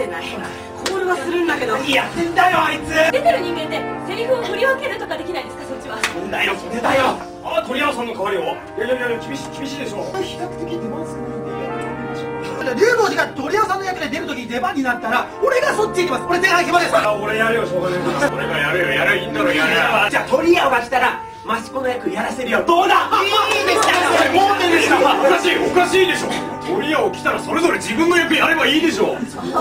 ない。コールはするんだけど。 何やってんだよあいつ。 出てる人間でセリフを振り分けるとかできないですか、そっちは。 そんだよそれだよ。あ、鳥山さんの代わりを。いや厳しいでしょ。比較的出番少ないんでやってみましょう。龍坊寺が鳥山さんの役で出るときに出番になったら俺がそっち行きます。俺前半暇ですから。俺やるよ、しょうがねえから。俺がやるよ、やるいいんだろ、やる。じゃあ鳥山が来たら益子の役やらせるよ。どうだ。いいですか。もうでした。おかしいでしょ。鳥山来たらそれぞれ自分の役やればいいでしょ。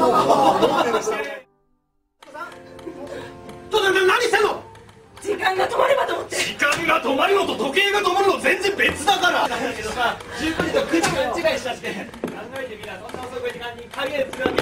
何してんの。 時間が止まればと思って。 時間が止まるのと時計が止まるの全然別だから。だけどさ、19時と9時勘違いしちゃって。考えてみな、そんな遅い時間に影つくわけ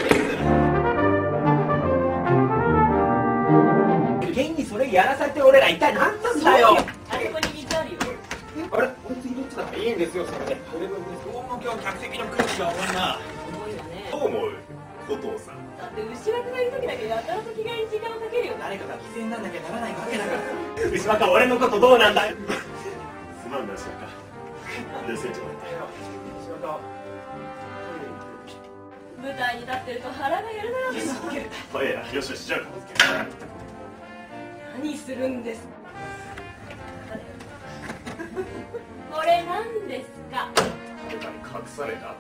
です。現にそれやらされて俺ら一体何なんだよ。 あれここに水あるよ。 あれ、俺次どっちだ。いいんですよそれで。俺のどうも今日客席の空気が重いな。 重いよね。 どう思う古藤さん。 だって牛若がいる時だけやたらと着替えに時間をかけるよ。 誰かが犠牲にならなきゃならないわけだから。牛若俺のことどうなんだよ。すまんな牛若。盗んじまったよ。牛若。 舞台に立ってると腹がやるだろう。 はいや、よしじゃあ何するんですか。これ何ですか。 隠された。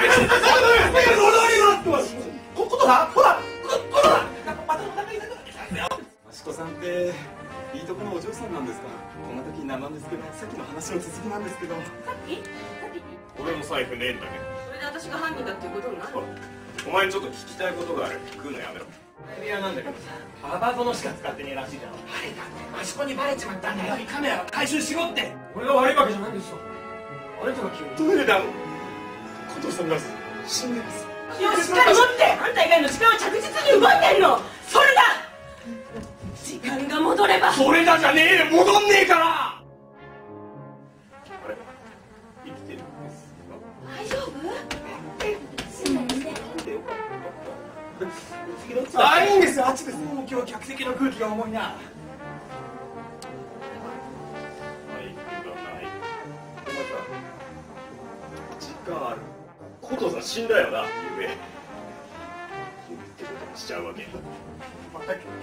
ことだほらまたお腹痛くなってきたんだよ。益子さんっていいとこのお嬢さんなんですか。こんな時なんなんですけど、さっきの話の続きなんですけど。 さっき俺の財布ねえんだけど。 それで私が犯人だっていうことになる。 お前にちょっと聞きたいことがある。食うのやめろ。エビアなんだけどさ、幅園しか使ってねえらしいじゃん。あれだって益子にバレちまったんだよ。カメラ回収しろって。俺が悪いわけじゃないんですよ。あなたが急にトイレだ。小藤さんが死んでます。 気をしっかり持って。あんた以外の時間は着実に奪ってんの。それだ。時間が戻れば。 それだじゃねえよ、戻んねえから。あれ、生きてるんです大丈夫。 あ、いいんですよ、あっちです。もう今日客席の空気が重いな。財布がない。時間ある。古藤さん死んだよな、ゆえ。ってことにしちゃうわけ。また結局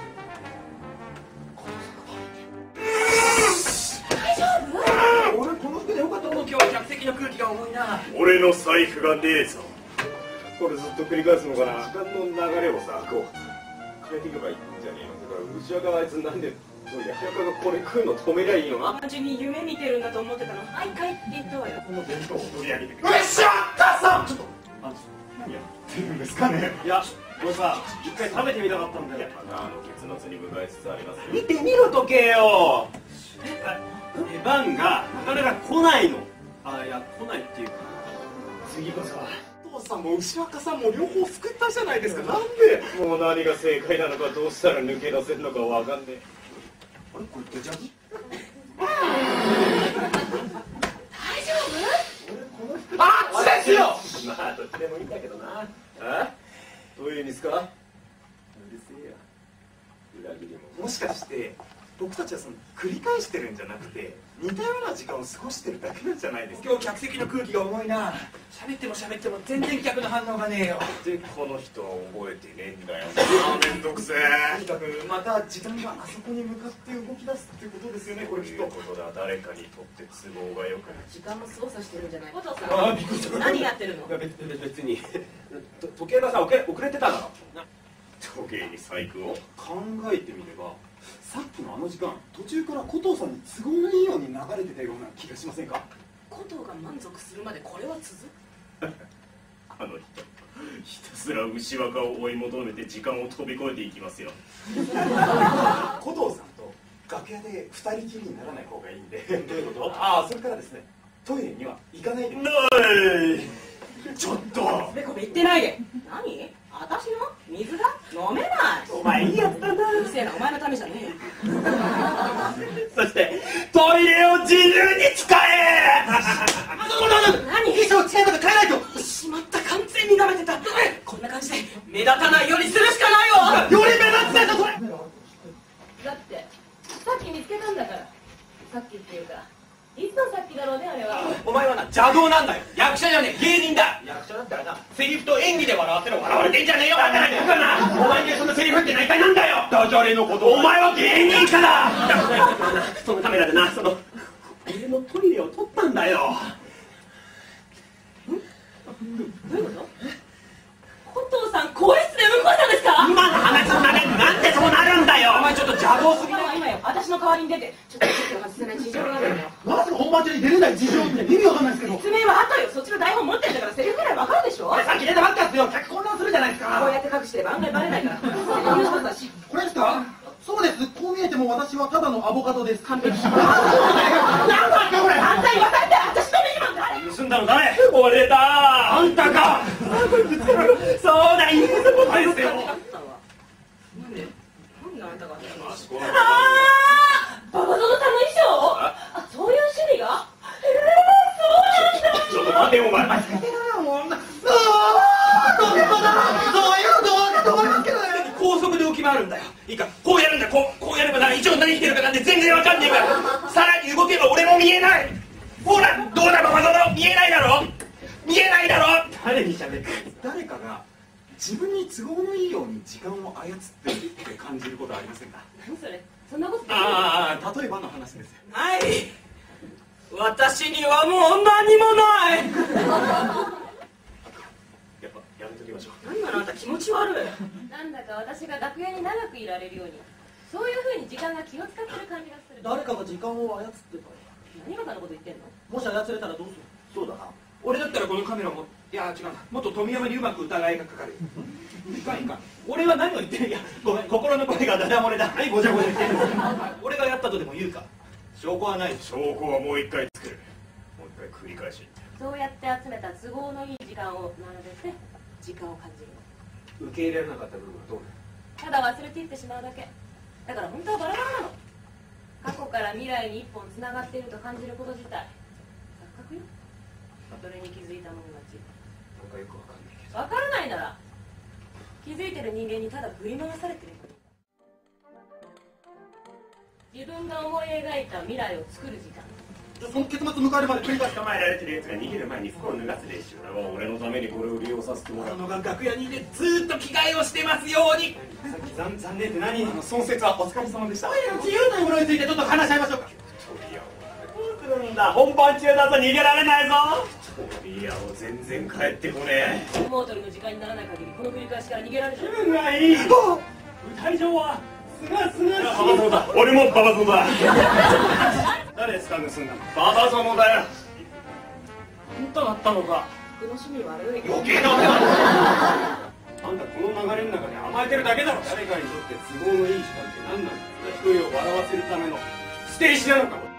大丈夫。 俺この服でよかったの。今日は客席の空気が重いな。俺の財布がねえぞ。これずっと繰り返すのかな。時間の流れをさ、こう変えていけばいいんじゃねえの。だから内輪があいつなんでトイレ早川がこれ食うの止めりゃいいのな。 単純に夢見てるんだと思ってたの。はい、帰って言ったわよ。 この弁当を取り上げてくれ。牛若さん、ちょっと何やってるんですかね。いや、これさ、一回食べてみたかったんだよ。結末に向かいつつあります。見てみろ時計よ。出番がなかなか来ないの。あ、いや来ないっていうか、次こそはお父さんも牛若さんも両方救ったじゃないですか。なんでもう何が正解なのか、どうしたら抜け出せるのかわかんねえ。あれ、これデジャブ。 大丈夫。 あっちですよ。まあどっちでもいいんだけどな。あ、どういう意味ですか。うるせえや。裏切りも。もしかして僕たちはその繰り返してるんじゃなくて、似たような時間を過ごしてるだけなんじゃないですか。今日客席の空気が重いな。喋っても全然客の反応がねえよ。でこの人は覚えてねえんだよ。めんどくせえ。とにかくまた時間があそこに向かって動き出すってことですよね。これきっとことだ。誰かにとって都合がよくない。 時間も操作してるんじゃない。お父さああ、びっくりした。 何やってるの。 別に時計がさ、遅れてただろ。時計に細工を考えてみれば、さっきのあの時間、途中から古藤さんに都合のいいように流れてたような気がしませんか。 古藤が満足するまでこれは続く。 あの人ひたすら牛若を追い求めて時間を飛び越えていきますよ。古藤さんと楽屋で二人きりにならない方がいいんで。どういうこと。ああ、それからですね、トイレには行かないで。ちょっとべこべ言ってないで。何。私の水が飲めない。 お前いいやつだな。 うるせえな、お前のためじゃねえ。 そしてトイレを自由に使え。 何。 いいそう、近いこと変えないと。 しまった、完全に舐めてた。こんな感じで目立たないようにするしかないわ。 より目立つねとこれ。 だってさっき見つけたんだから。さっきっていうかいつのさっきだろうね、あれは。 お前はな邪道なんだよ。役者じゃねえ、芸人だ。役者だったらな、セリフと演技で笑わせろ。笑われてんじゃねえよ。だから言うかな、お前にそのセリフって何回なんだよ。ダジャレのこと、お前は芸人かだ。そのカメラでな、家のトイレを撮ったんだよ。 どういうこと？コトーさん、更衣室でうんこしたんですか？ 今の話の流れになんでそうなるんだよ。お前ちょっと邪道すぎだ。 今よ、私の代わりに出て、ちょっと席を外せない事情があるんだよ。 まさか本番中に出れない事情って意味わかんないですけど。 説明は後よ、そっちの台本持ってるんだからセリフぐらいわかるでしょ？ さっき出たばっかっすよ。客混乱するじゃないですか。 こうやって隠してれば案外バレないから。優勝だし。 これですか？そうです。こう見えても私はただのアボカドです。 完璧。 なんだっけこれ。 あんた言わされて、私の右も誰？ 盗んだの誰？俺だ。あんたか。そうだ、いいことですよ。 なんであんたが？ そうババゾノさんの衣装？あ、そういう趣味が？ ちょっと待てよ、お前。 どういうこと思いますけどね。 高速で動き回るんだよ。いいか、こうやるんだ。こうやればな、一応何言ってるかなんて全然わかんねえから。さらに動けば俺も見えない。ほら、どうだババゾノ、見えないだろ。見えないだろ。誰に喋って。誰かが自分に都合のいいように時間を操ってるって感じることはありませんか？ 何それ？そんなこと？ ああ、例えばの話ですよ。 ない。私にはもう何もない。 やっぱやめときましょう。 何なのあんた、気持ち悪い。 なんだか私が楽屋に長くいられるように、そういう風に時間が気を使ってる感じがする。 誰かが時間を操ってた。 何がそんなこと言ってんの？ もし操れたらどうする？ そうだな。俺だったらこのカメラも、いや違うな、もっと富山にうまく疑いがかかる。いかんいかん。俺は何を言ってる？いや、ごめん、心の声がダダ漏れだ。はい、ごちゃごちゃ言ってる。俺がやったとでも言うか。証拠はない。証拠はもう一回作る。もう一回繰り返し。 そうやって集めた都合のいい時間を並べて時間を感じるの。 受け入れられなかった部分はどうただ忘れていってしまうだけ。だから本当はバラバラなの。過去から未来に一本つながっていると感じること自体錯覚よ。それに気づいた者勝ち。 なんかよくわかんないけど。 わからないなら気づいてる人間にただ振り回されてる。自分が思い描いた未来を作る時間。 その結末迎えるまで繰り返すか。 捕まえられてるやつが逃げる前に服を脱がす練習だろ。俺のためにこれを利用させてもらう。 のが楽屋にいてずーっと着替えをしてますように。さっき残念って何？損失はお疲れ様でした。 自由というものについてちょっと話し合いましょうか。 どうするんだ。本番中だぞ、逃げられないぞ。 いや、もう全然帰ってこねえ。 相撲取りの時間にならない限りこの繰り返しから逃げられない。 気分がいい。舞台上はすがすがしい。 ババゾノだ。俺もババゾノだ。誰ですか、盗んだの？ババゾノだよ。 あんただったのか。 僕の趣味悪い。 余計なお世話。あんたこの流れの中で甘えてるだけだろ。誰かにとって都合のいい時間って何なんだ。一人を笑わせるための捨て石なのか。